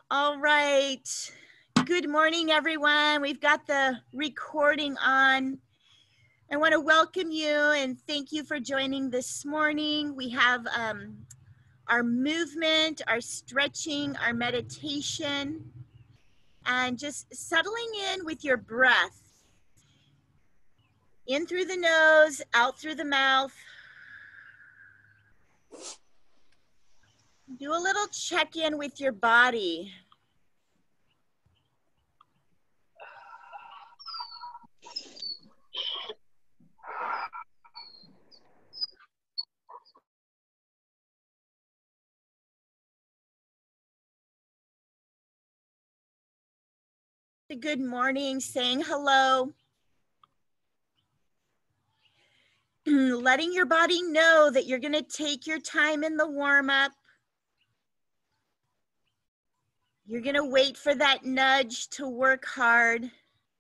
All right. Good morning, everyone. We've got the recording on. I want to welcome you and thank you for joining this morning. We have our movement, our stretching, our meditation, and just settling in with your breath. In through the nose, out through the mouth. Do a little check-in with your body. Good morning, saying hello. Letting your body know that you're going to take your time in the warm-up. You're going to wait for that nudge to work hard.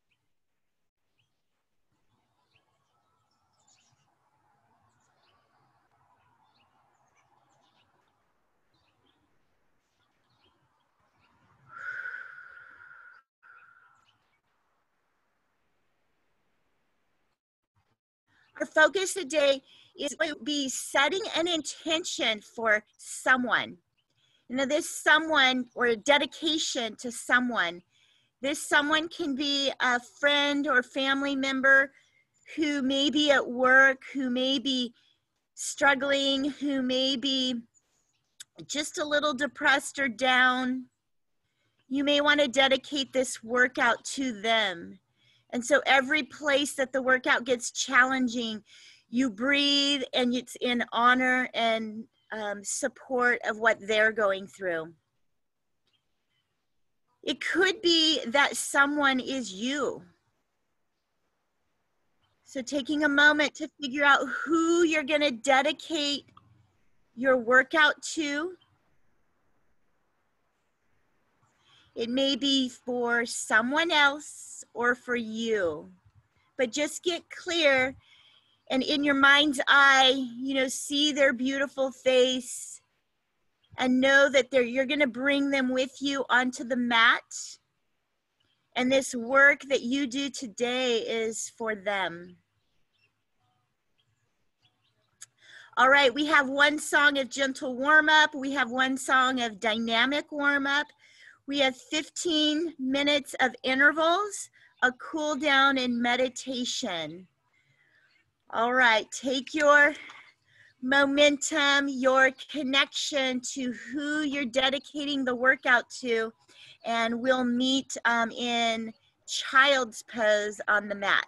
Our focus today is going to be setting an intention for someone. You know, this someone or a dedication to someone. This someone can be a friend or family member who may be at work, who may be struggling, who may be just a little depressed or down. You may want to dedicate this workout to them. And so every place that the workout gets challenging, you breathe and it's in honor and support of what they're going through. It could be that someone is you. So taking a moment to figure out who you're going to dedicate your workout to. It may be for someone else or for you, but just get clear and in your mind's eye, you know, see their beautiful face and know that you're going to bring them with you onto the mat. And this work that you do today is for them. All right, we have one song of gentle warm-up. We have one song of dynamic warm-up. We have 15 minutes of intervals, a cool down and meditation. All right, take your momentum, your connection to who you're dedicating the workout to, and we'll meet in child's pose on the mat.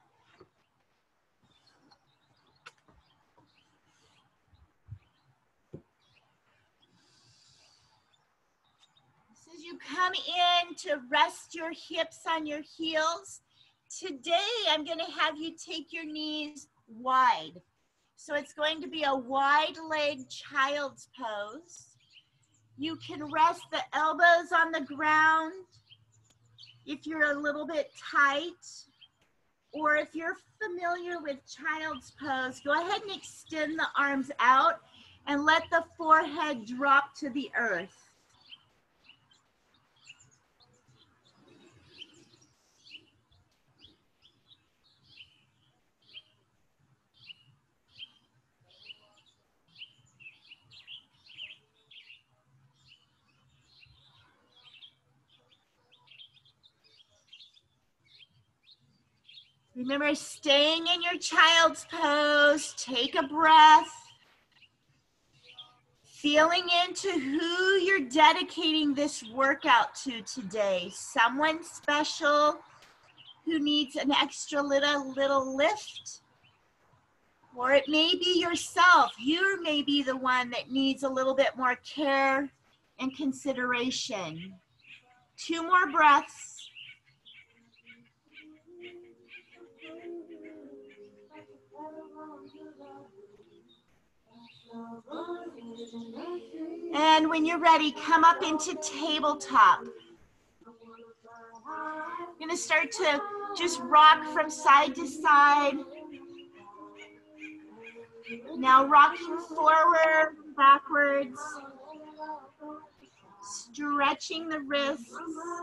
As you come in to rest your hips on your heels, today I'm going to have you take your knees wide. So it's going to be a wide leg child's pose. You can rest the elbows on the ground if you're a little bit tight, or if you're familiar with child's pose, go ahead and extend the arms out and let the forehead drop to the earth. Remember, staying in your child's pose, take a breath, feeling into who you're dedicating this workout to today. Someone special who needs an extra little lift, or it may be yourself. You may be the one that needs a little bit more care and consideration. 2 more breaths. And when you're ready, come up into tabletop. I'm going to start to just rock from side to side. Now rocking forward, backwards. Stretching the wrists.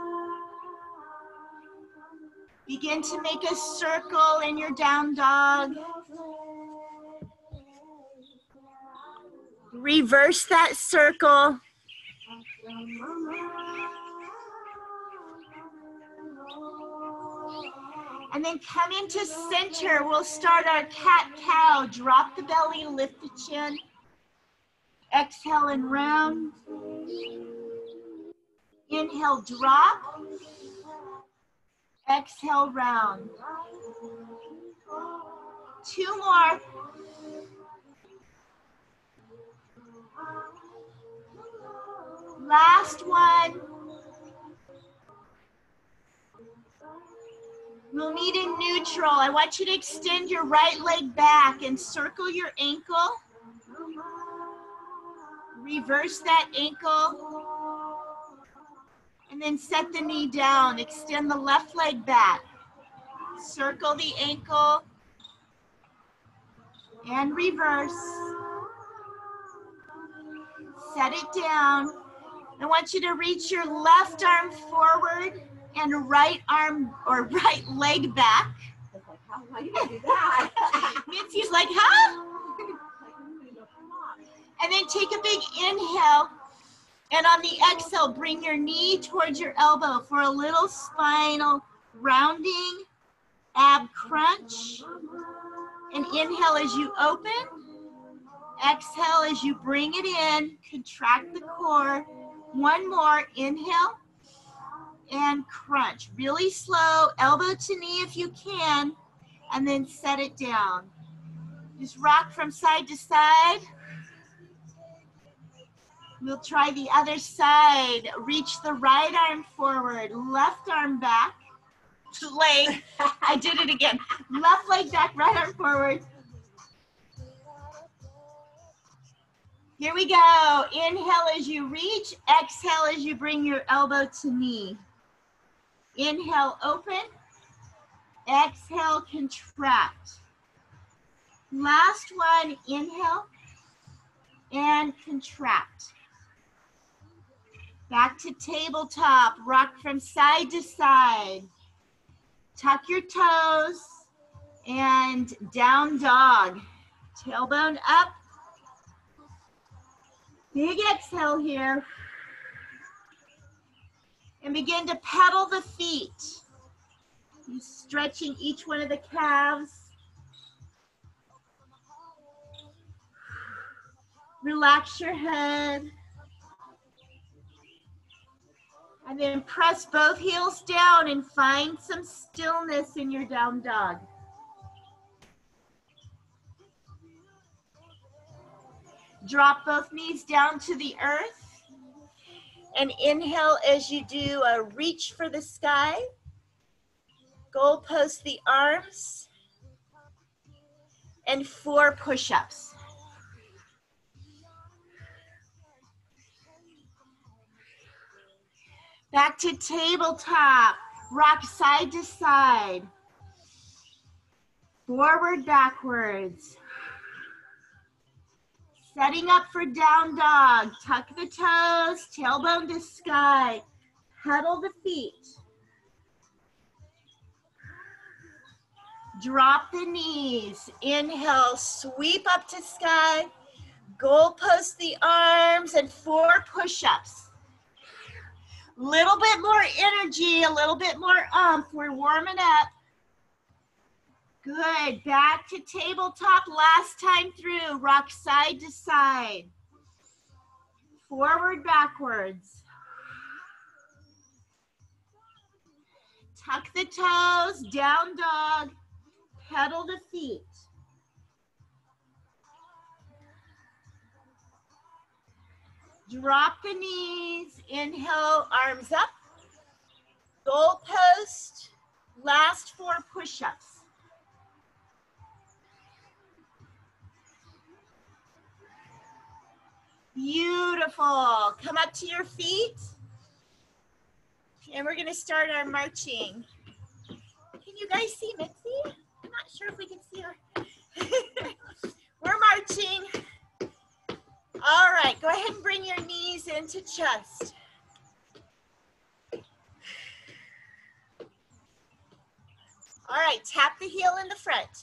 Begin to make a circle in your down dog. Reverse that circle. And then come into center. We'll start our cat-cow. Drop the belly, lift the chin. Exhale and round. Inhale, drop. Exhale, round. 2 more. Last one. We'll meet in neutral. I want you to extend your right leg back and circle your ankle. Reverse that ankle. And then set the knee down. Extend the left leg back. Circle the ankle. And reverse. Set it down. I want you to reach your left arm forward and right arm or right leg back. How do you do that? Mitzi's like, huh? And then take a big inhale. And on the exhale, bring your knee towards your elbow for a little spinal rounding, ab crunch. And inhale as you open. Exhale as you bring it in. Contract the core. One more. Inhale. And crunch. Really slow. Elbow to knee if you can. And then set it down. Just rock from side to side. We'll try the other side. Reach the right arm forward, left arm back. Leg, I did it again. Left leg back, right arm forward. Here we go. Inhale as you reach. Exhale as you bring your elbow to knee. Inhale, open. Exhale, contract. Last one, inhale and contract. Back to tabletop, rock from side to side. Tuck your toes and down dog. Tailbone up. Big exhale here. And begin to pedal the feet. You're stretching each one of the calves. Relax your head. And then press both heels down and find some stillness in your down dog. Drop both knees down to the earth. And inhale as you do a reach for the sky. Goalpost the arms. And 4 push-ups. Back to tabletop, rock side to side, forward, backwards. Setting up for down dog, tuck the toes, tailbone to sky, pedal the feet. Drop the knees, inhale, sweep up to sky, goalpost the arms and 4 push-ups. Little bit more energy, a little bit more oomph. We're warming up. Good. Back to tabletop. Last time through. Rock side to side. Forward, backwards. Tuck the toes. Down dog. Pedal the feet. Drop the knees, inhale, arms up, goalpost, last 4 push-ups. Beautiful, come up to your feet, and we're gonna start our marching. Can you guys see Mitzi? I'm not sure if we can see her. We're marching. All right, go ahead and bring your knees into chest. All right, tap the heel in the front.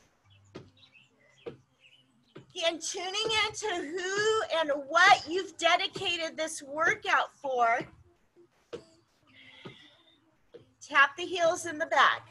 Again, tuning into who and what you've dedicated this workout for. Tap the heels in the back.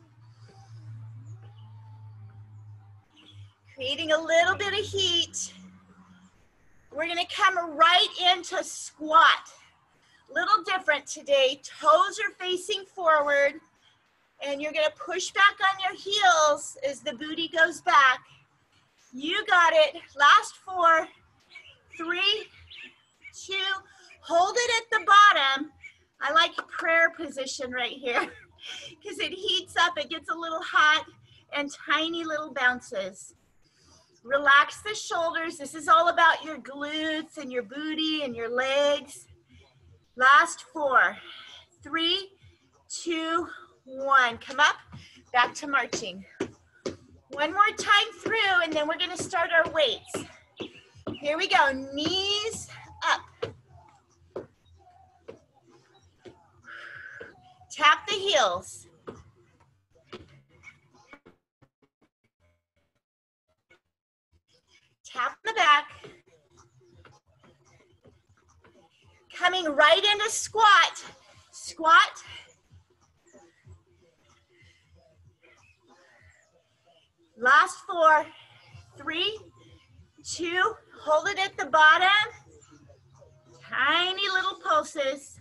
Creating a little bit of heat. We're gonna come right into squat. Little different today. Toes are facing forward, and you're gonna push back on your heels as the booty goes back. You got it. Last 4, 3, 2. Hold it at the bottom. I like prayer position right here because it heats up, it gets a little hot, and tiny little bounces. Relax the shoulders. This is all about your glutes and your booty and your legs. Last 4, 3, 2, 1. Come up, back to marching. One more time through, and then we're gonna start our weights. Here we go, knees up. Tap the heels. Tap the back. Coming right into squat. Squat. Last 4, 3, 2. Hold it at the bottom. Tiny little pulses.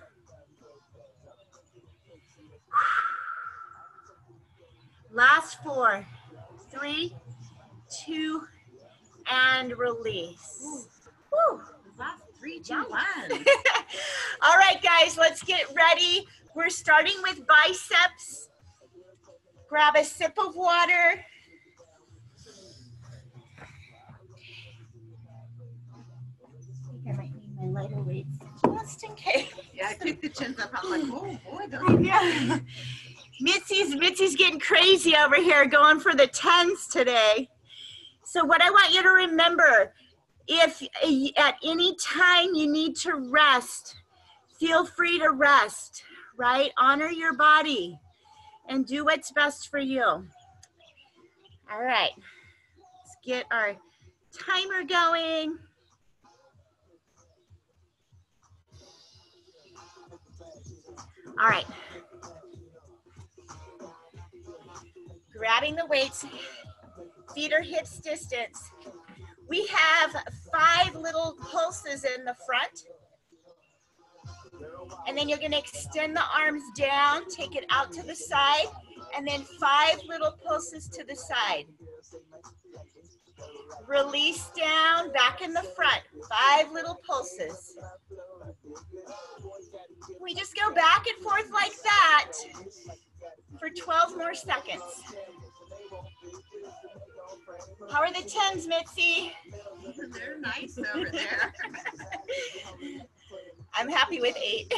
Last 4, 3, 2, and release. Woo. Last 3, 2, 1. All right, guys, let's get ready. We're starting with biceps. Grab a sip of water. I might need my lighter weights just in case. Yeah, I took the chins up. I'm like, oh boy, those Yeah. Mitzi's getting crazy over here going for the 10s today. So what I want you to remember, if at any time you need to rest, feel free to rest, right? Honor your body and do what's best for you. All right, let's get our timer going. All right. Grabbing the weights, feet are hips distance. We have 5 little pulses in the front. And then you're gonna extend the arms down, take it out to the side, and then 5 little pulses to the side. Release down, back in the front, 5 little pulses. We just go back and forth like that for 12 more seconds. How are the 10s, Mitzi? They're nice over there. I'm happy with 8.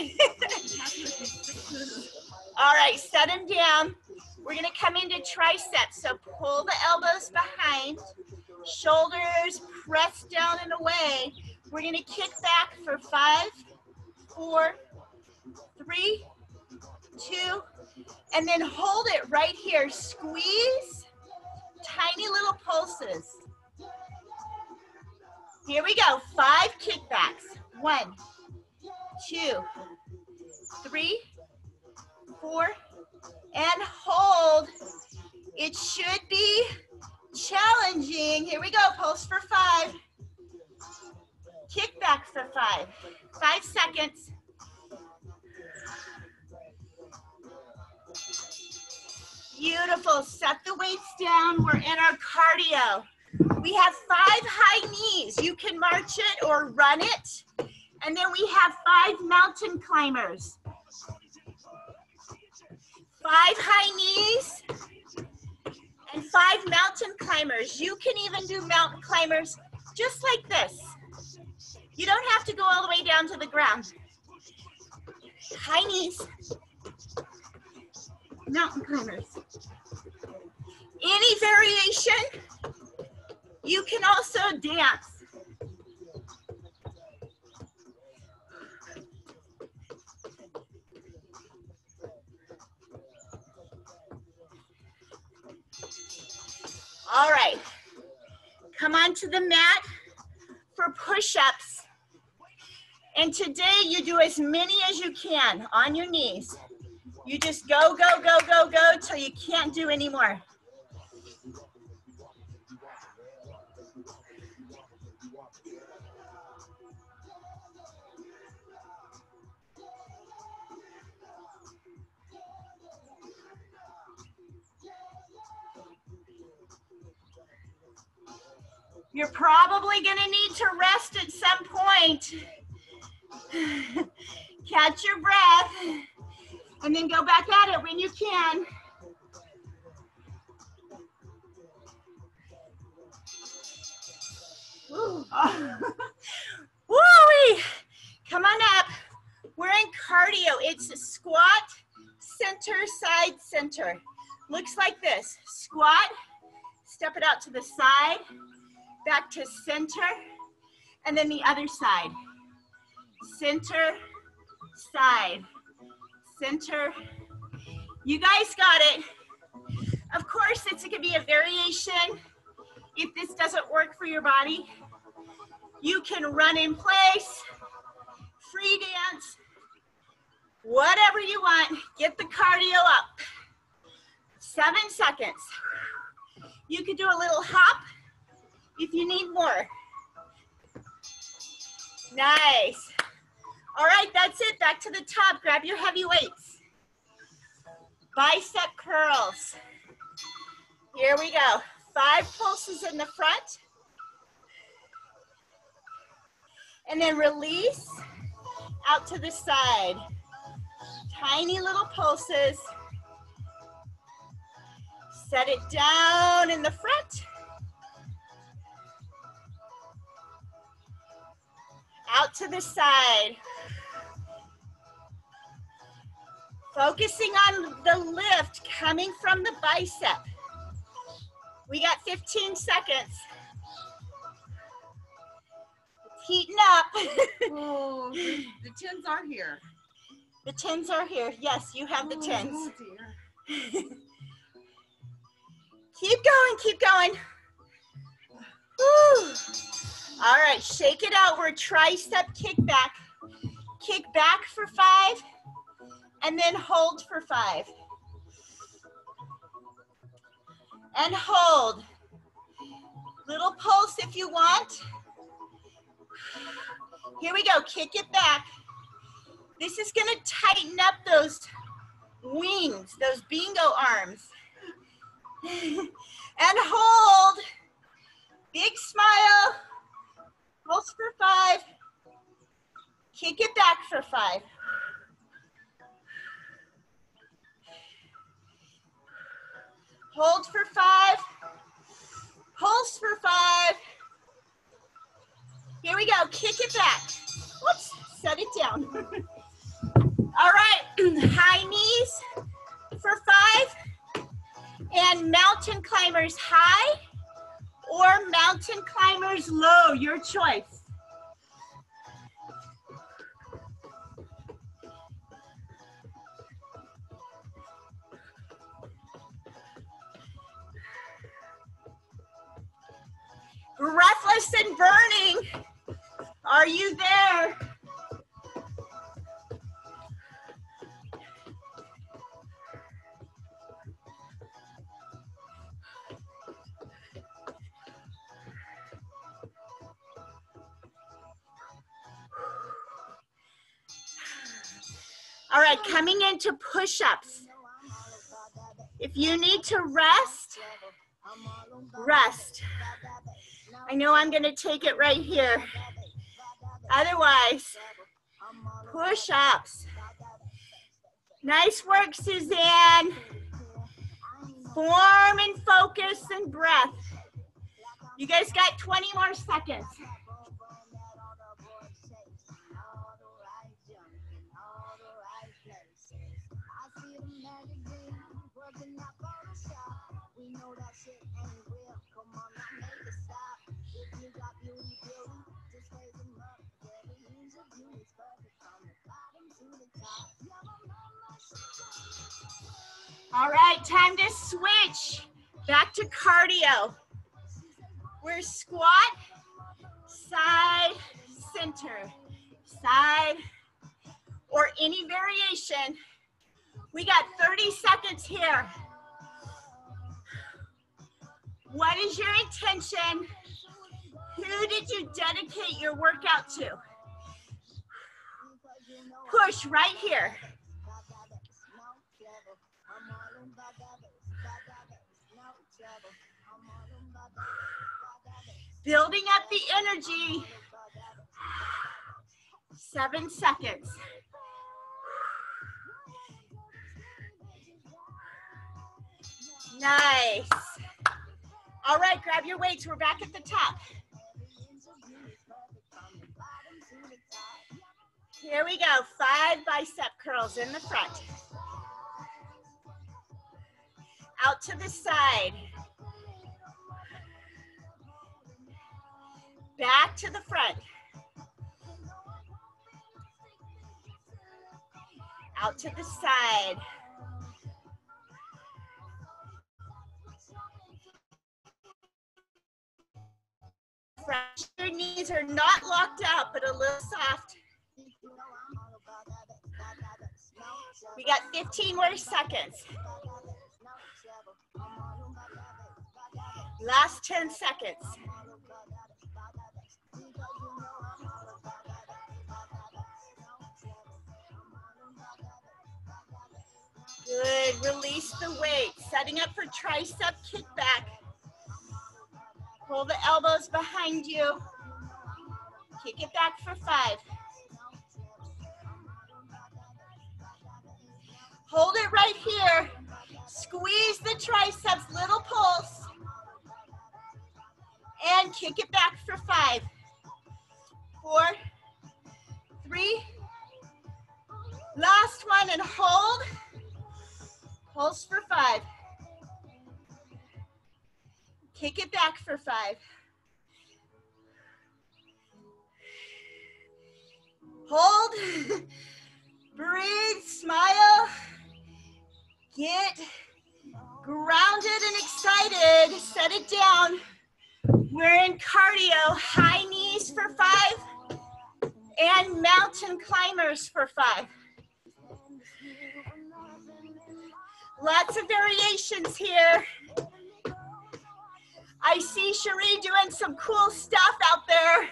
All right, set them down. We're gonna come into triceps. So pull the elbows behind, shoulders press down and away. We're gonna kick back for 5, 4, 3, 2, and then hold it right here. Squeeze, tiny little pulses. Here we go, 5 kickbacks. 1, 2, 3, 4, and hold. It should be challenging. Here we go, pulse for 5. Kickback for 5. 5 seconds. Beautiful, set the weights down. We're in our cardio. We have 5 high knees. You can march it or run it. And then we have 5 mountain climbers. 5 high knees and 5 mountain climbers. You can even do mountain climbers just like this. You don't have to go all the way down to the ground. High knees, mountain climbers. Any variation, you can also dance. All right. Come onto the mat for push-ups. And today you do as many as you can on your knees. You just go, go, go, go, go till you can't do anymore. You're probably going to need to rest at some point. Catch your breath and then go back at it when you can. Woo-wee. Come on up. We're in cardio. It's a squat, center, side, center. Looks like this. Squat, step it out to the side, back to center, and then the other side. Center, side, center. You guys got it. Of course, it's going to be a variation. If this doesn't work for your body, you can run in place, free dance, whatever you want. Get the cardio up. 7 seconds. You can do a little hop if you need more. Nice. All right, that's it. Back to the top. Grab your heavy weights. Bicep curls. Here we go. 5 pulses in the front. And then release out to the side. Tiny little pulses. Set it down in the front. Out to the side. Focusing on the lift coming from the bicep. We got 15 seconds. It's heating up. Oh, the tins are here. The tins are here. Yes, you have the tins. Oh, dear. Keep going, keep going. Woo. All right, shake it out. We're tricep kickback. Kick back for 5, and then hold for 5. And hold. Little pulse if you want. Here we go, kick it back. This is gonna tighten up those wings, those bingo arms. And hold. Big smile. Pulse for 5. Kick it back for 5. Hold for 5. Pulse for 5. Here we go. Kick it back. Whoops. Set it down. All right. High knees for 5. And mountain climbers high or mountain climbers low. Your choice. Breathless and burning. Are you there? All right, coming into push-ups. If you need to rest, rest. I know I'm gonna take it right here. Otherwise, push-ups. Nice work, Suzanne. Form and focus and breath. You guys got 20 more seconds. All right, time to switch. Back to cardio. We're squat, side, center, side, or any variation. We got 30 seconds here. What is your intention? Who did you dedicate your workout to? Push right here. Building up the energy. 7 seconds. Nice. All right, grab your weights. We're back at the top. Here we go. 5 bicep curls in the front. Out to the side. Back to the front. Out to the side. Your knees are not locked out, but a little soft. We got 15 more seconds. Last 10 seconds. Good, release the weight. Setting up for tricep kickback. Pull the elbows behind you. Kick it back for 5. Hold it right here. Squeeze the triceps, little pulse. And kick it back for 5, 4, 3. Last one and hold. Pulse for 5. Kick it back for 5. Hold. Breathe, smile. Get grounded and excited. Set it down. We're in cardio. High knees for 5 and mountain climbers for 5. Lots of variations here. I see Cherie doing some cool stuff out there.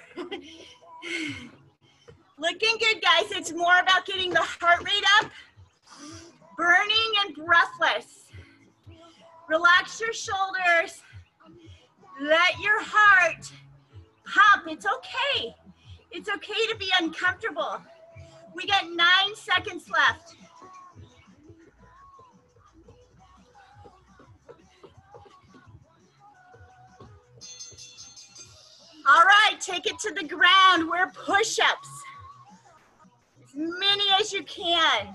Looking good, guys. It's more about getting the heart rate up, burning and breathless. Relax your shoulders. Let your heart pump. It's okay. It's okay to be uncomfortable. We got 9 seconds left. All right, take it to the ground. We're push-ups. As many as you can.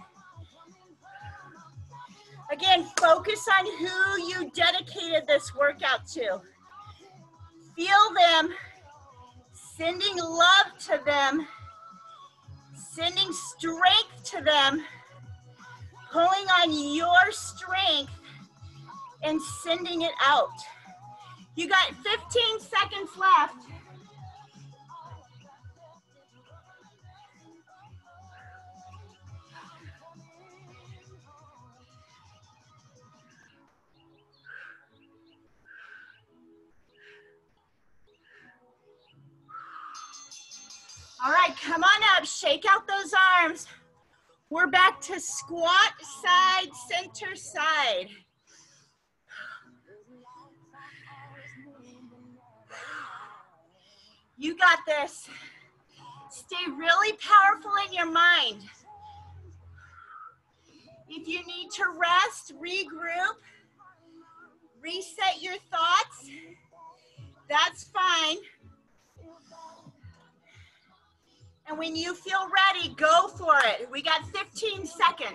Again, focus on who you dedicated this workout to. Feel them, sending love to them, sending strength to them, pulling on your strength and sending it out. You got 15 seconds left. All right, come on up, shake out those arms. We're back to squat, side, center, side. You got this. Stay really powerful in your mind. If you need to rest, regroup, reset your thoughts, that's fine. And when you feel ready, go for it. We got 15 seconds.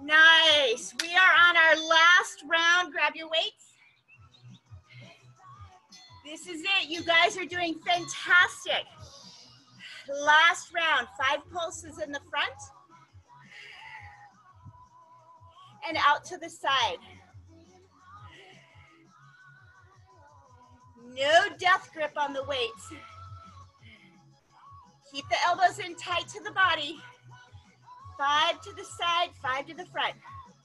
Nice. We are on our last round. Grab your weights. This is it. You guys are doing fantastic. Last round, 5 pulses in the front and out to the side. No death grip on the weights. Keep the elbows in tight to the body. 5 to the side, 5 to the front.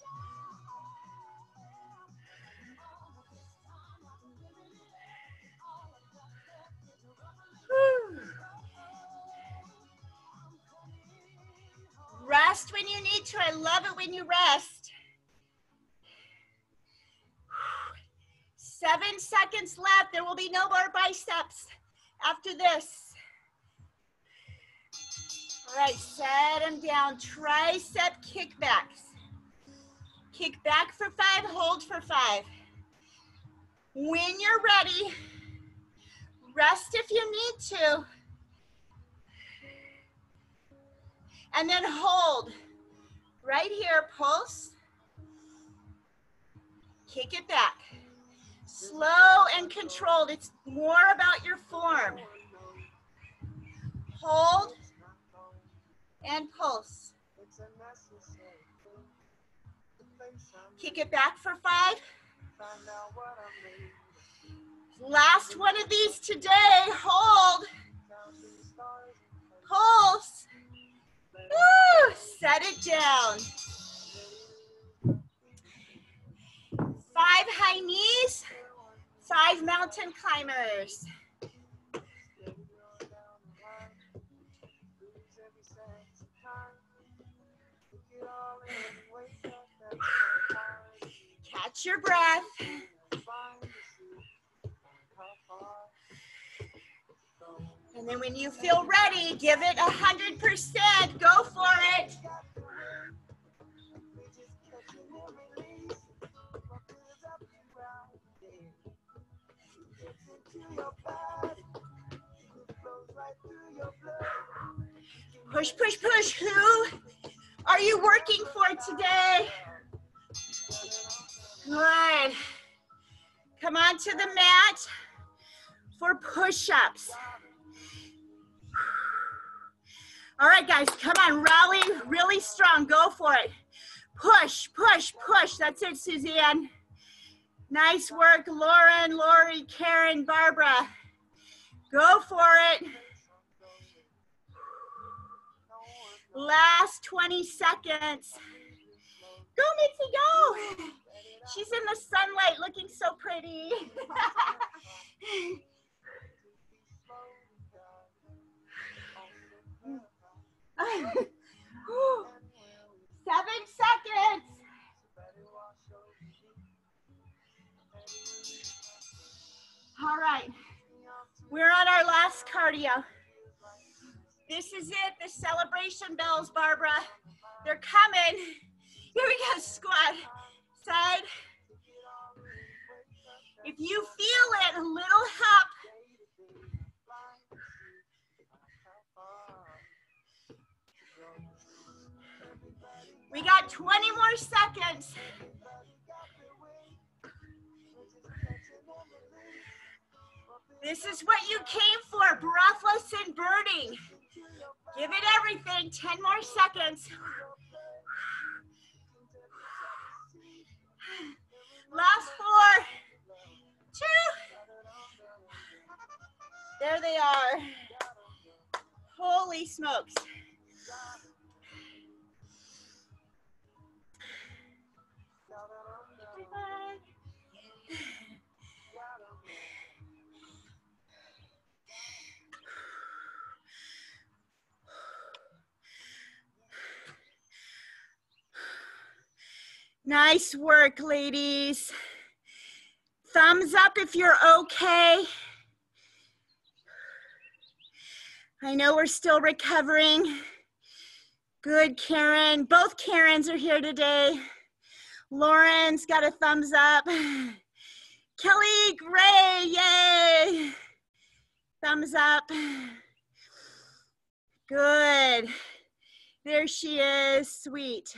Whew. Rest when you need to. I love it when you rest. 7 seconds left. There will be no more biceps after this. All right, set them down. Tricep kickbacks. Kick back for 5, hold for 5. When you're ready, rest if you need to. And then hold. Right here, pulse. Kick it back. Slow and controlled. It's more about your form. Hold and pulse. Kick it back for 5. Last one of these today. Hold. Pulse. Woo! Set it down. 5 high knees, 5 mountain climbers. Catch your breath. And then when you feel ready, give it 100%. Go for it. Push, push, push. Who are you working for today? Good. Come on to the mat for push-ups. All right, guys, come on, rally really strong. Go for it. Push, push, push. That's it, Suzanne. Nice work, Lauren, Lori, Karen, Barbara. Go for it. Last 20 seconds. Go, Mitzi, go. She's in the sunlight looking so pretty. 7 seconds. All right, we're on our last cardio. This is it, the celebration bells, Barbara. They're coming. Here we go, squat, side. If you feel it, a little hop. We got 20 more seconds. This is what you came for, breathless and burning. Give it everything, 10 more seconds. Last 4, 2. There they are. Holy smokes. Nice work, ladies. Thumbs up if you're okay. I know we're still recovering. Good, Karen. Both Karens are here today. Lauren's got a thumbs up. Kelly, Gray, yay. Thumbs up. Good. There she is, sweet.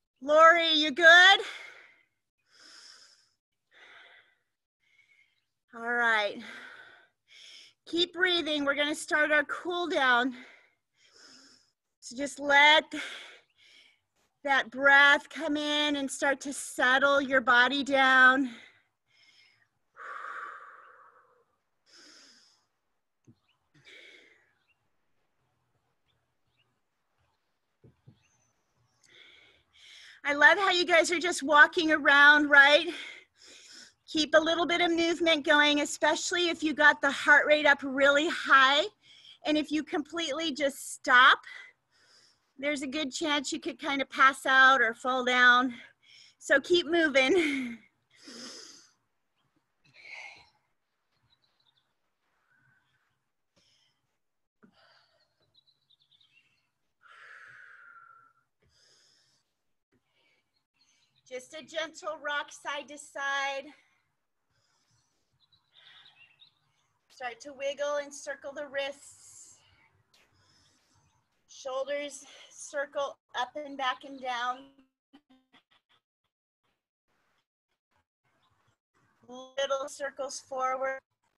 Lori, you good? All right. Keep breathing. We're going to start our cool down. So just let that breath come in and start to settle your body down. I love how you guys are just walking around, right? Keep a little bit of movement going, especially if you got the heart rate up really high. And if you completely just stop, there's a good chance you could kind of pass out or fall down. So keep moving. Just a gentle rock side to side. Start to wiggle and circle the wrists. Shoulders circle up and back and down. Little circles forward.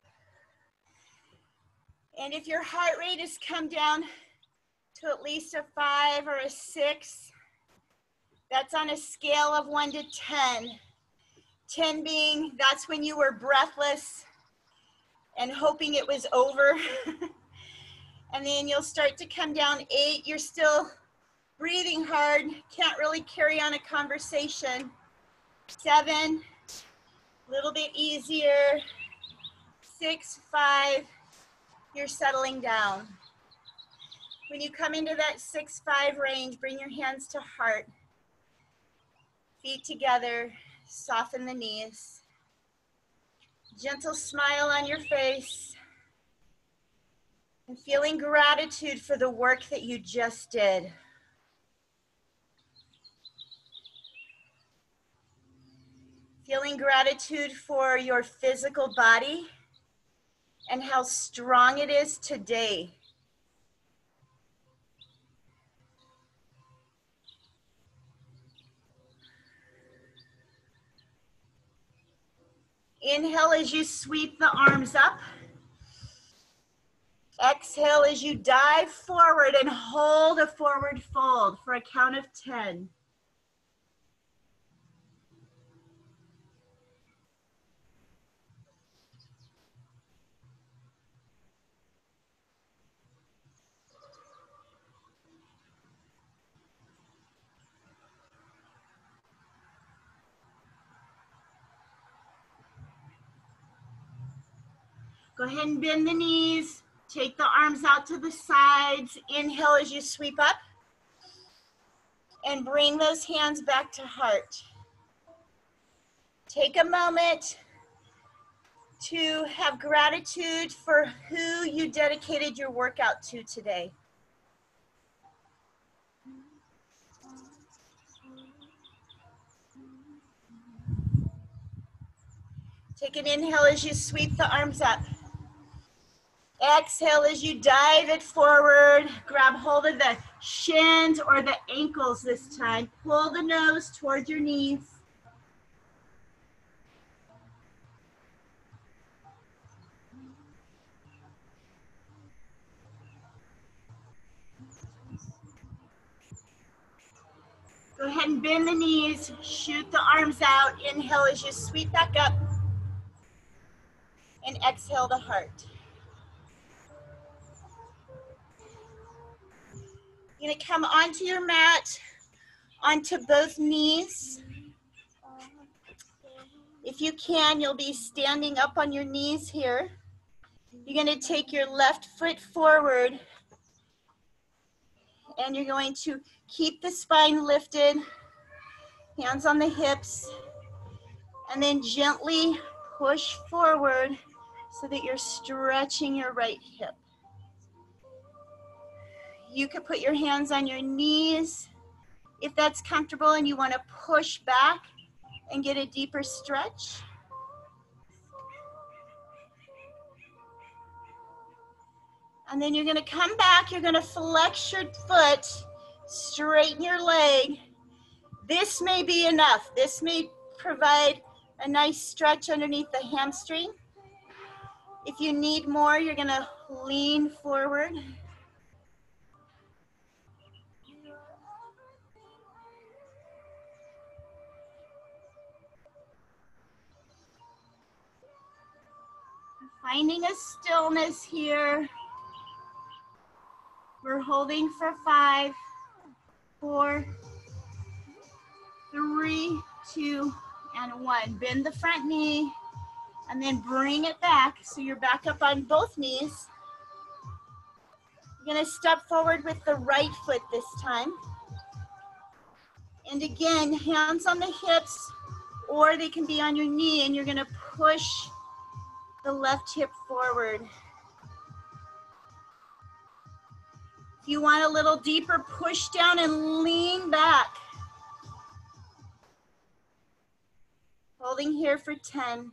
And if your heart rate has come down to at least a 5 or a 6, that's on a scale of 1 to 10. 10 being that's when you were breathless and hoping it was over. And then you'll start to come down. 8, you're still breathing hard, can't really carry on a conversation. 7, a little bit easier. 6, 5, you're settling down. When you come into that 6, 5 range, bring your hands to heart. Feet together, soften the knees. Gentle smile on your face. And feeling gratitude for the work that you just did. Feeling gratitude for your physical body and how strong it is today. Inhale as you sweep the arms up. Exhale as you dive forward and hold a forward fold for a count of 10. Go ahead and bend the knees. Take the arms out to the sides. Inhale as you sweep up. And bring those hands back to heart. Take a moment to have gratitude for who you dedicated your workout to today. Take an inhale as you sweep the arms up. Exhale as you dive it forward. Grab hold of the shins or the ankles this time. Pull the nose towards your knees. Go ahead and bend the knees. Shoot the arms out. Inhale as you sweep back up. And exhale to heart. You're going to come onto your mat, onto both knees. If you can, you'll be standing up on your knees here. You're going to take your left foot forward, and you're going to keep the spine lifted, hands on the hips, and then gently push forward so that you're stretching your right hip. You could put your hands on your knees if that's comfortable and you want to push back and get a deeper stretch. And then you're going to come back, you're going to flex your foot, straighten your leg. This may be enough. This may provide a nice stretch underneath the hamstring. If you need more, you're gonna lean forward. Finding a stillness here. We're holding for 5, 4, 3, 2, and 1. Bend the front knee and then bring it back so you're back up on both knees. You're gonna step forward with the right foot this time. And again, hands on the hips, or they can be on your knee, and you're gonna push the left hip forward. If you want a little deeper, push down and lean back. Holding here for 10.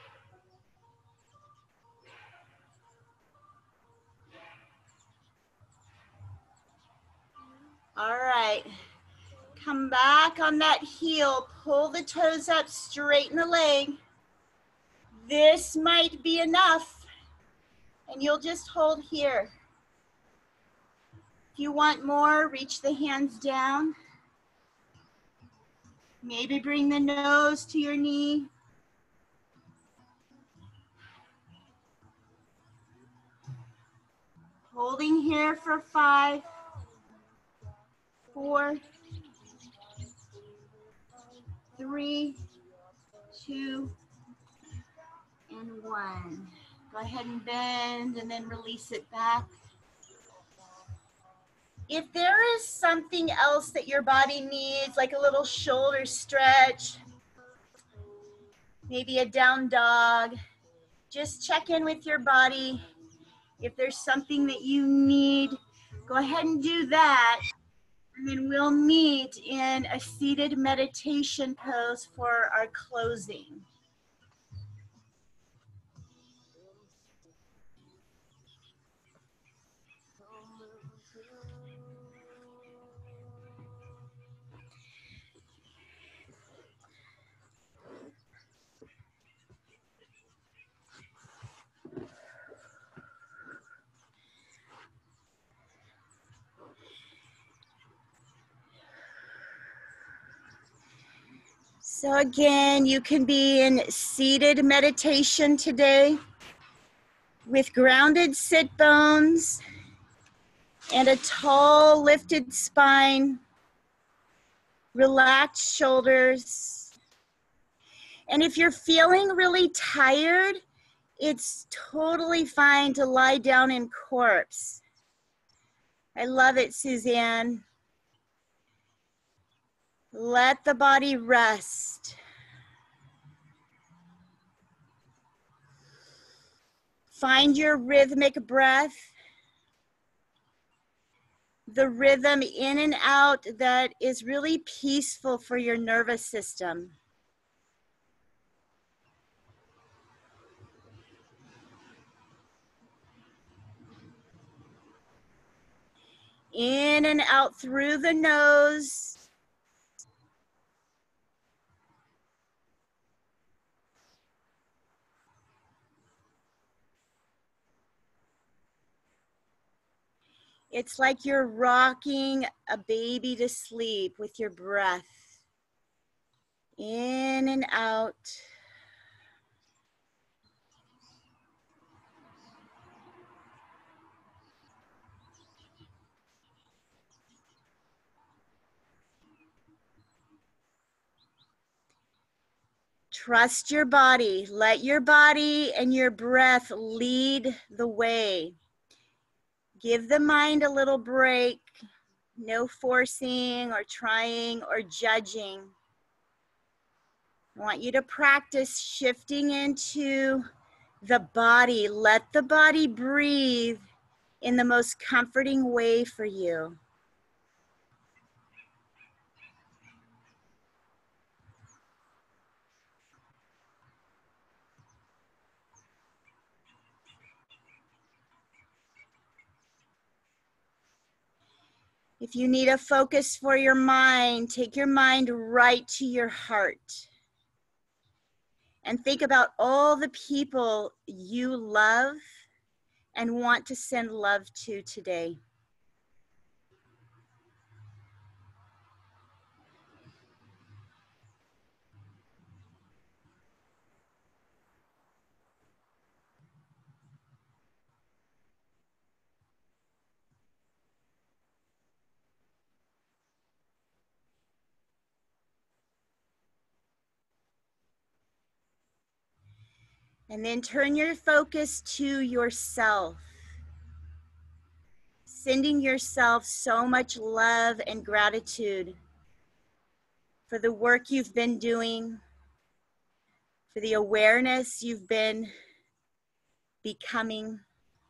All right, come back on that heel, pull the toes up, straighten the leg. This might be enough, and you'll just hold here. If you want more, reach the hands down. Maybe bring the nose to your knee. Holding here for 5, 4, 3, 2, and 1. Go ahead and bend and then release it back. If there is something else that your body needs, like a little shoulder stretch, maybe a down dog, just check in with your body. If there's something that you need, go ahead and do that. And then we'll meet in a seated meditation pose for our closing. So again, you can be in seated meditation today with grounded sit bones and a tall lifted spine, relaxed shoulders. And if you're feeling really tired, it's totally fine to lie down in corpse. I love it, Suzanne. Let the body rest. Find your rhythmic breath, the rhythm in and out that is really peaceful for your nervous system. In and out through the nose. It's like you're rocking a baby to sleep with your breath. In and out. Trust your body. Let your body and your breath lead the way. Give the mind a little break. No forcing or trying or judging. I want you to practice shifting into the body. Let the body breathe in the most comforting way for you. If you need a focus for your mind, take your mind right to your heart. And think about all the people you love and want to send love to today. And then turn your focus to yourself, sending yourself so much love and gratitude for the work you've been doing, for the awareness you've been becoming.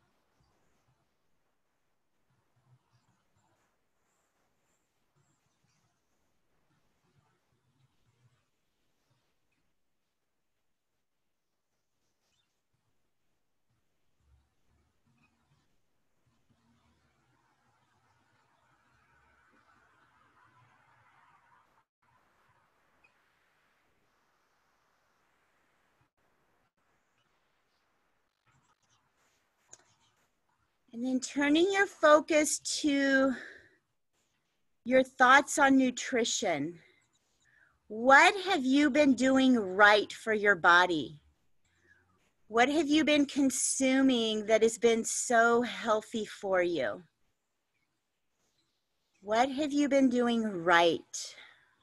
And then turning your focus to your thoughts on nutrition. What have you been doing right for your body? What have you been consuming that has been so healthy for you? What have you been doing right?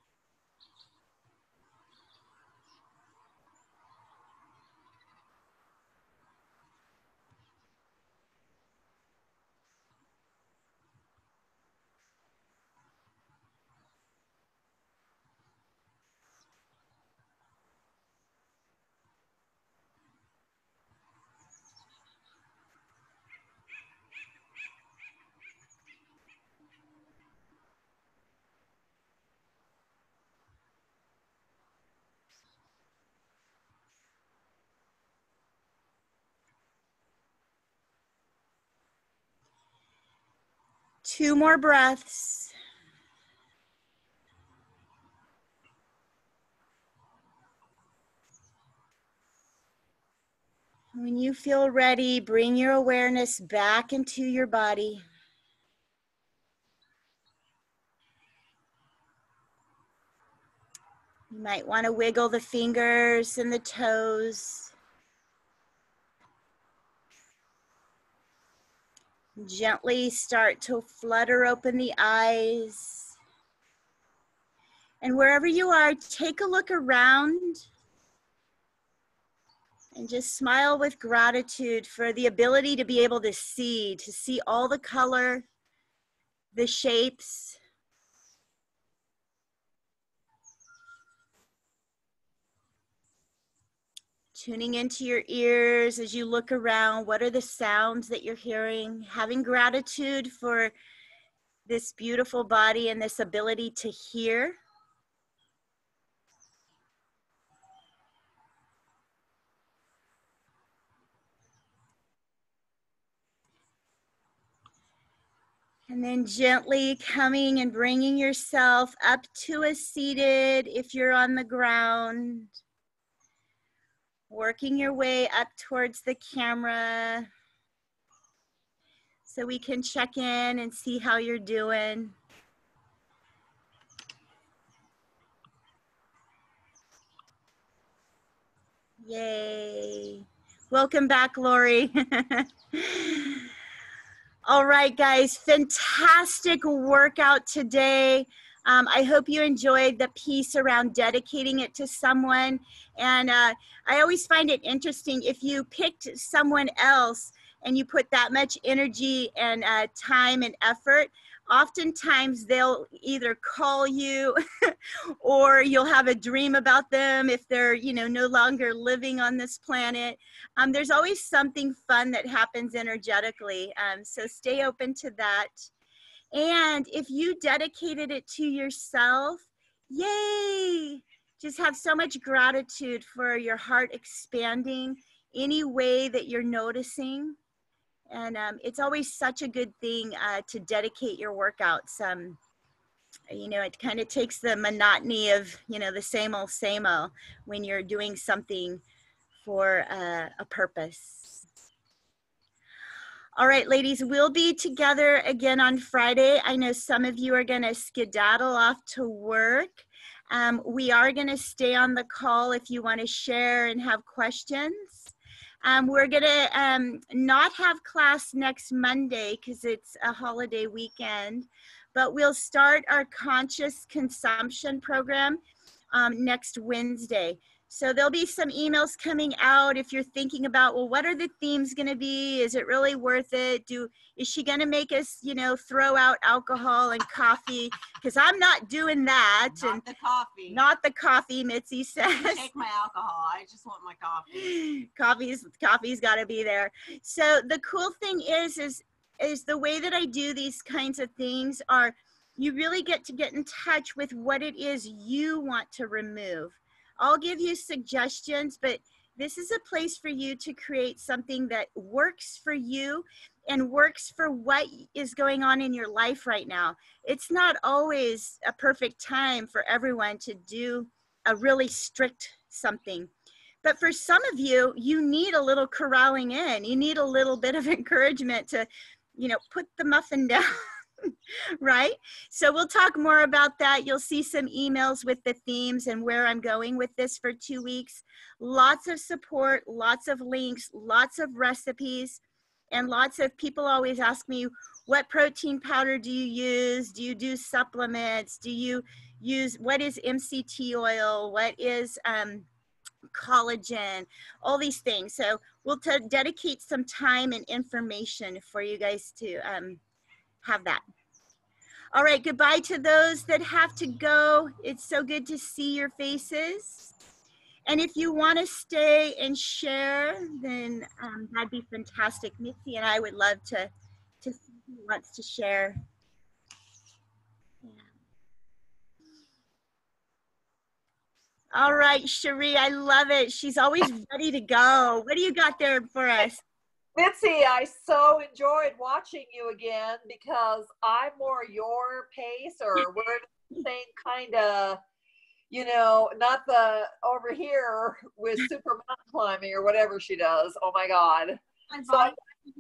Two more breaths. When you feel ready, bring your awareness back into your body. You might want to wiggle the fingers and the toes. Gently start to flutter open the eyes. And wherever you are, take a look around and just smile with gratitude for the ability to be able to see all the color, the shapes. Tuning into your ears as you look around. What are the sounds that you're hearing? Having gratitude for this beautiful body and this ability to hear. And then gently coming and bringing yourself up to a seated if you're on the ground. Working your way up towards the camera so we can check in and see how you're doing. Yay. Welcome back, Lori. All right, guys, fantastic workout today. I hope you enjoyed the piece around dedicating it to someone. And I always find it interesting if you picked someone else and you put that much energy and time and effort, oftentimes they'll either call you or you'll have a dream about them if they're, no longer living on this planet. There's always something fun that happens energetically. So stay open to that. And if you dedicated it to yourself, yay! Just have so much gratitude for your heart expanding any way that you're noticing. And it's always such a good thing to dedicate your workouts. You know, it kind of takes the monotony of, you know, the same old when you're doing something for a purpose. All right, ladies, we'll be together again on Friday. I know some of you are going to skedaddle off to work. We are going to stay on the call if you want to share and have questions. We're going to not have class next Monday because it's a holiday weekend, but we'll start our conscious consumption program next Wednesday. So there'll be some emails coming out if you're thinking about, well, what are the themes going to be? Is it really worth it? Is she going to make us, you know, throw out alcohol and coffee? Because I'm not doing that. Not the coffee. Not the coffee, Mitzi says. Take my alcohol. I just want my coffee. Coffee's got to be there. So the cool thing is the way that I do these kinds of things are you really get in touch with what it is you want to remove. I'll give you suggestions, but this is a place for you to create something that works for you and works for what is going on in your life right now. It's not always a perfect time for everyone to do a really strict something. But for some of you, you need a little corralling in. You need a little bit of encouragement to, you know, put the muffin down. Right? So we'll talk more about that. You'll see some emails with the themes and where I'm going with this for 2 weeks. Lots of support, lots of links, lots of recipes, and lots of people always ask me, what protein powder do you use? Do you do supplements? Do you use, what is MCT oil? What is collagen? All these things. So we'll dedicate some time and information for you guys to have that. All right, goodbye to those that have to go. It's so good to see your faces. And if you want to stay and share, then that'd be fantastic. Mitzi and I would love to see who wants to share. Yeah. All right, Cherie, I love it. She's always ready to go. What do you got there for us? Mitzi, I so enjoyed watching you again because I'm more your pace, or we're the same kind of, you know, not the over here with super mountain climbing or whatever she does. Oh my God. So I'm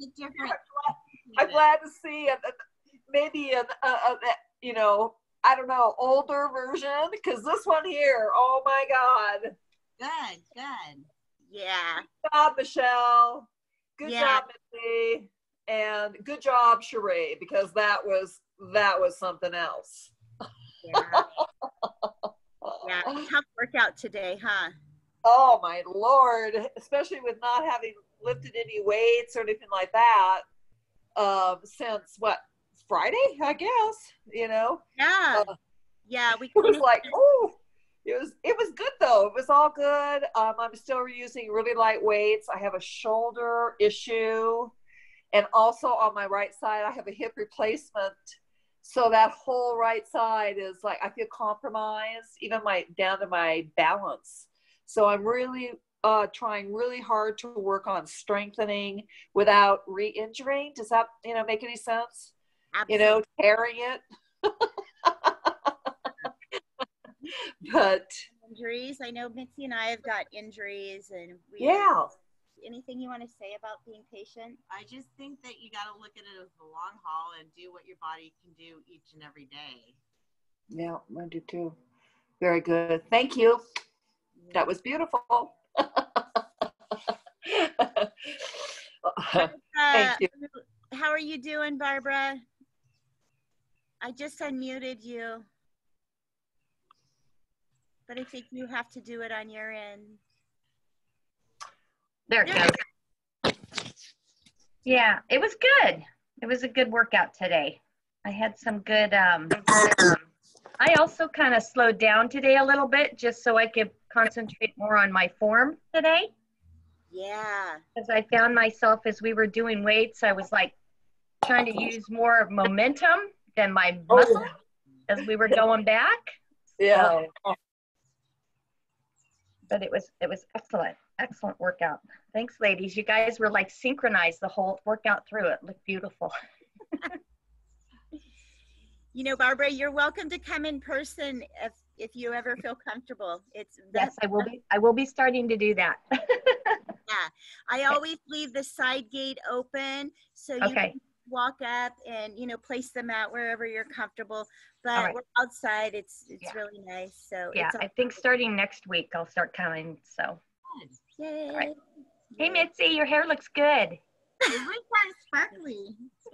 glad to see maybe you know, I don't know, older version, because this one here, oh my God. Good. Yeah. Good job, Michelle. Good Yeah. job, Mitzi, and good job, Cherie, because that was something else. Yeah. Yeah. Tough workout today, huh? Oh my Lord, especially with not having lifted any weights or anything like that since what, Friday, I guess, you know. Yeah. Yeah, we it was like, oh, it was good though. It was all good. I'm still using really light weights. I have a shoulder issue, and also on my right side I have a hip replacement, so that whole right side is like, I feel compromised, even down to my balance. So I'm really trying really hard to work on strengthening without re-injuring. Does that, you know, make any sense? Absolutely. You know, tearing it. But injuries. I know Mitzi and I have got injuries, and yeah. Anything you want to say about being patient? I just think that you got to look at it as the long haul and do what your body can do each and every day. Yeah, I do too. Very good. Thank you. That was beautiful. Thank you. How are you doing, Barbara? I just unmuted you, but I think you have to do it on your end. There it goes. Yeah, it was good. It was a good workout today. I had some good, I also kind of slowed down today a little bit just so I could concentrate more on my form today. Yeah. Because I found myself, as we were doing weights, I was like trying to use more momentum than my muscle as we were going back. Yeah. So, but it was excellent workout. Thanks, ladies. You guys were like synchronized the whole workout through. It looked beautiful. You know, Barbara, you're welcome to come in person if you ever feel comfortable. Yes, I will be starting to do that. Yeah, I always leave the side gate open so you can walk up and, you know, place them out wherever you're comfortable. But we're outside. It's really nice. So yeah, I think starting next week I'll start coming. So. Yay. All right. Hey, Mitzi, your hair looks good. It looks kind of sparkly.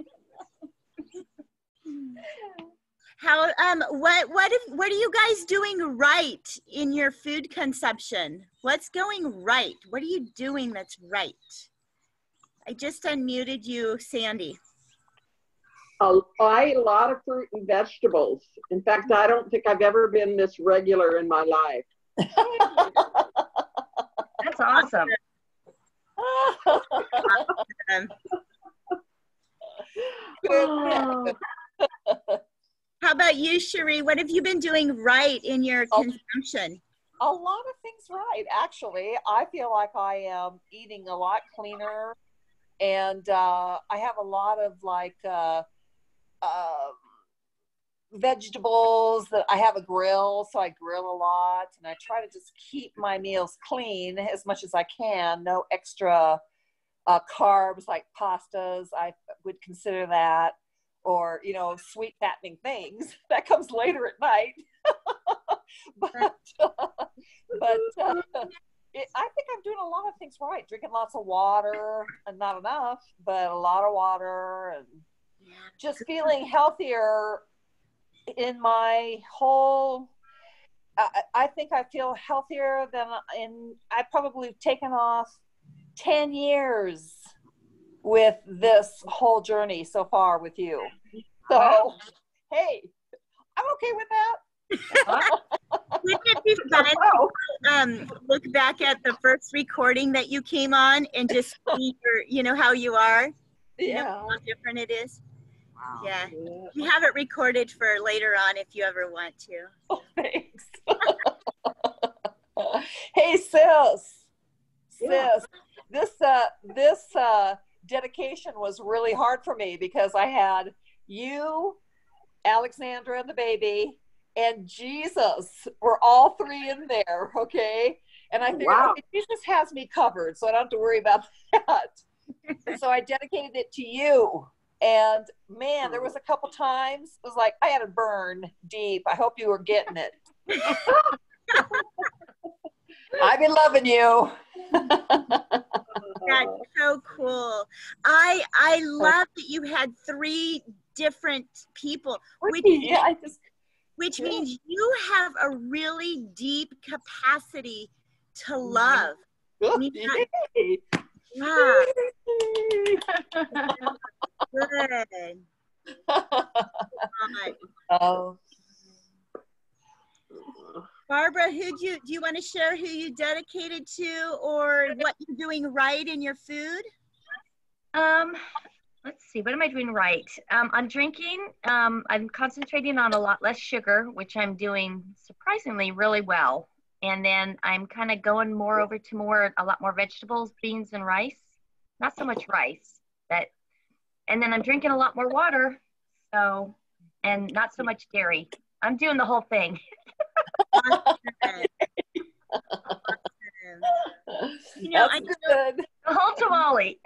How what are you guys doing right in your food consumption? What's going right? What are you doing that's right? I just unmuted you, Sandy. I eat a lot of fruit and vegetables. In fact, I don't think I've ever been this regular in my life. That's awesome. Good. How about you, Cherie? What have you been doing right in your consumption? A lot of things right, actually. I feel like I am eating a lot cleaner, and I have a lot of like vegetables. That I have a grill, so I grill a lot, and I try to just keep my meals clean as much as I can. No extra carbs like pastas. I would consider that, or sweet fattening things that comes later at night. but I think I'm doing a lot of things right. Drinking lots of water, and not enough, but a lot of water, and just feeling healthier in my whole. I think I feel healthier than I've probably taken off 10 years with this whole journey so far with you. So, hey, I'm okay with that. Wouldn't it be fun to look back at the first recording that you came on and just see how you are? Yeah. How different it is. Wow. Yeah. You have it recorded for later on if you ever want to. Oh, thanks. Hey, sis. This dedication was really hard for me because I had you, Alexandra and the baby, and Jesus were all three in there, okay? And I figured, okay, Jesus has me covered, so I don't have to worry about that. And so I dedicated it to you. And man, there was a couple times, it was like, I had to burn deep. I hope you were getting it. I've been loving you. That's so cool. I love that you had three different people, which means you have a really deep capacity to love. Wow. Good. Oh. Barbara, do you want to share who you dedicated to or what you're doing right in your food? Let's see, what am I doing right? I'm drinking, I'm concentrating on a lot less sugar, which I'm doing surprisingly really well. And then I'm kind of going more over to a lot more vegetables, beans, and rice. Not so much rice, and then I'm drinking a lot more water, and not so much dairy. I'm doing the whole thing. That's good. The whole tamale.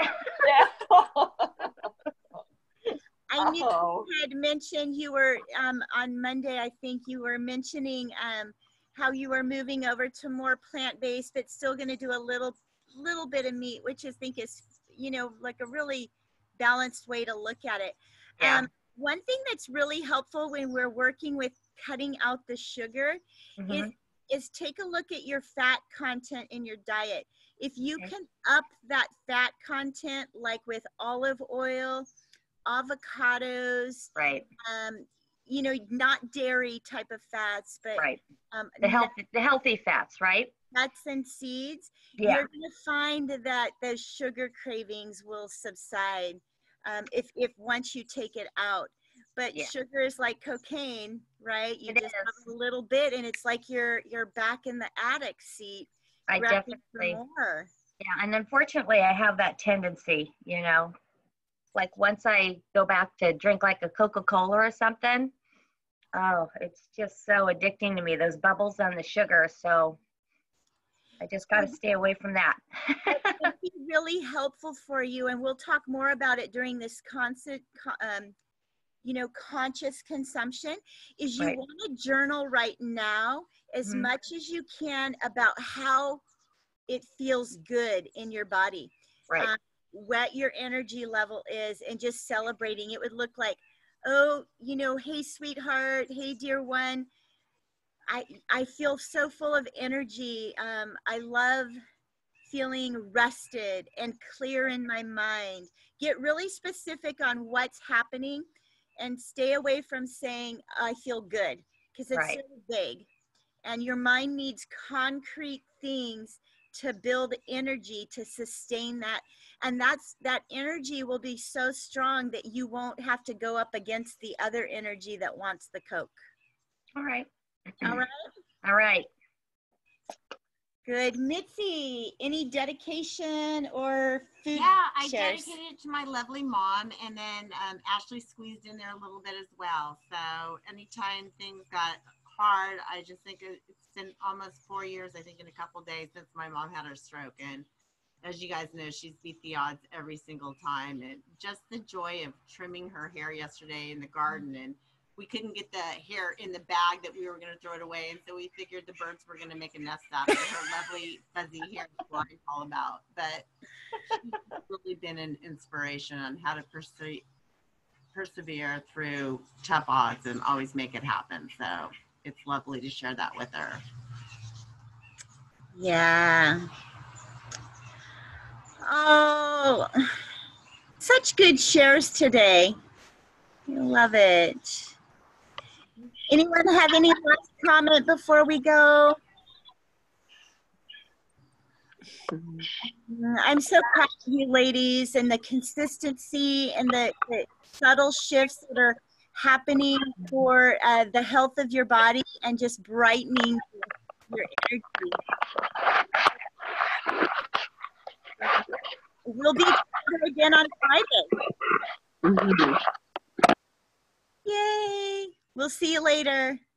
I knew you had mentioned you were on Monday. I think you were mentioning how you were moving over to more plant-based, but still going to do a little bit of meat, which I think is like a really balanced way to look at it. Yeah. One thing that's really helpful when we're working with cutting out the sugar is take a look at your fat content in your diet. If you can up that fat content, like with olive oil, avocados, right? Not dairy type of fats, but the healthy fats, right? Nuts and seeds. Yeah. You're going to find that those sugar cravings will subside if once you take it out. But sugar is like cocaine, right? You just have a little bit, and it's like you're back in the attic seat. I definitely. Yeah, and unfortunately, I have that tendency. Like once I go back to drink like a Coca-Cola or something, Oh, it's just so addicting to me, those bubbles on the sugar. So I just got to stay away from that. It'd be really helpful for you, and we'll talk more about it during this conscious consumption, is you Right. want to journal right now as much as you can about how it feels good in your body. Right. What your energy level is, and just celebrating. It would look like, oh, hey, sweetheart, hey, dear one, I feel so full of energy. I love feeling rested and clear in my mind. Get really specific on what's happening and stay away from saying, I feel good, because it's so vague. And your mind needs concrete things to build energy to sustain that. And that energy will be so strong that you won't have to go up against the other energy that wants the Coke. All right. All right? All right. Good. Mitzi, any dedication or food Yeah, I shares? dedicated it to my lovely mom, and then Ashley squeezed in there a little bit as well. So anytime things got hard, I just think it's been almost 4 years, I think, in a couple days since my mom had her stroke. And as you guys know, she's beat the odds every single time. And just the joy of trimming her hair yesterday in the garden, and we couldn't get the hair in the bag that we were going to throw it away. And so we figured the birds were going to make a nest out of her lovely fuzzy hair, flying all about. But she's really been an inspiration on how to persevere through tough odds and always make it happen. So it's lovely to share that with her. Yeah. Oh, such good shares today. I love it. Anyone have any last comment before we go? I'm so proud of you ladies, and the consistency and the subtle shifts that are happening for the health of your body and just brightening your energy. We'll be together again on Friday. Yay! We'll see you later.